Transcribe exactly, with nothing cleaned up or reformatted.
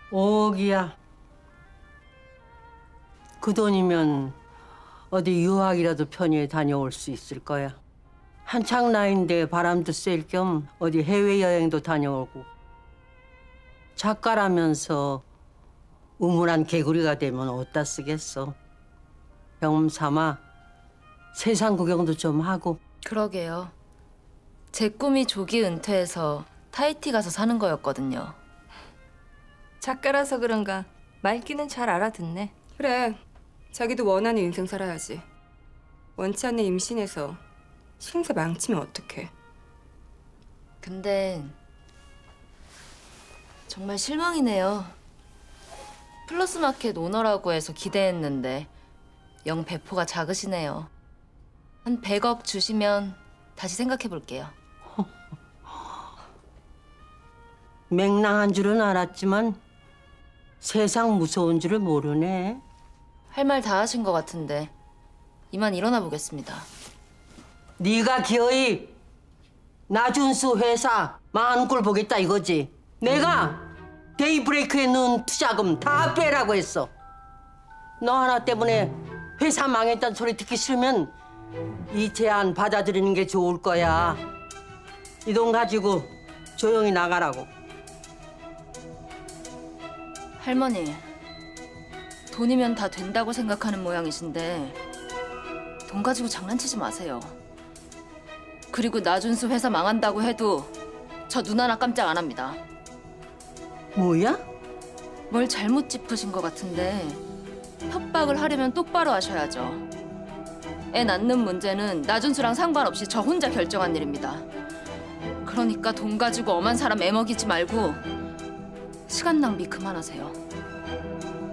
오억이야. 그 돈이면 어디 유학이라도 편히 다녀올 수 있을 거야. 한창 나이인데 바람도 쐴 겸 어디 해외여행도 다녀오고. 작가라면서 우물한 개구리가 되면 어디다 쓰겠어. 경험 삼아 세상 구경도 좀 하고. 그러게요. 제 꿈이 조기 은퇴해서 타히티 가서 사는 거였거든요. 작가라서 그런가 말귀는 잘 알아듣네. 그래, 자기도 원하는 인생 살아야지. 원치 않는 임신해서 신세 망치면 어떡해. 근데 정말 실망이네요. 플러스마켓 오너라고 해서 기대했는데 영 배포가 작으시네요. 한 백억 주시면 다시 생각해 볼게요. 맹랑한 줄은 알았지만 세상 무서운 줄을 모르네. 할 말 다 하신 것 같은데 이만 일어나 보겠습니다. 네가 기어이 나준수 회사 망하는 꼴 보겠다 이거지. 내가 데이브레이크에 넣은 투자금 다 빼라고 했어. 너 하나 때문에 회사 망했다는 소리 듣기 싫으면 이 제안 받아들이는 게 좋을 거야. 이 돈 가지고 조용히 나가라고. 할머니, 돈이면 다 된다고 생각하는 모양이신데 돈 가지고 장난치지 마세요. 그리고 나준수 회사 망한다고 해도 저 눈 하나 깜짝 안 합니다. 뭐야? 뭘 잘못 짚으신 것 같은데 협박을 하려면 똑바로 하셔야죠. 애 낳는 문제는 나준수랑 상관없이 저 혼자 결정한 일입니다. 그러니까 돈 가지고 엄한 사람 애먹이지 말고 시간 낭비 그만하세요.